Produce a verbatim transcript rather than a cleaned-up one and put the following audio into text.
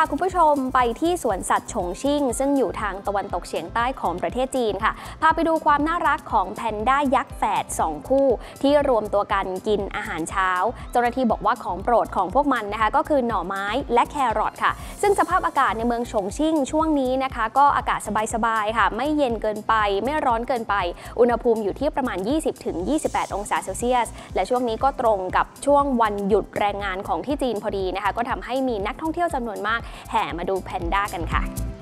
คุณผู้ชมไปที่สวนสัตว์ฉงชิ่งซึ่งอยู่ทางตะวันตกเฉียงใต้ของประเทศจีนค่ะพาไปดูความน่ารักของแพนด้ายักษ์แฝดสองคู่ที่รวมตัวกันกินอาหารเช้าเจ้าหน้าที่บอกว่าของโปรดของพวกมันนะคะก็คือหน่อไม้และแครอทค่ะซึ่งสภาพอากาศในเมืองฉงชิ่งช่วงนี้นะคะก็อากาศสบายๆค่ะไม่เย็นเกินไปไม่ร้อนเกินไปอุณหภูมิอยู่ที่ประมาณ ยี่สิบถึงยี่สิบแปด องศาเซลเซียสและช่วงนี้ก็ตรงกับช่วงวันหยุดแรงงานของที่จีนพอดีนะคะก็ทำให้มีนักท่องเที่ยวจำนวนมากแห่มาดูแพนด้ากันค่ะ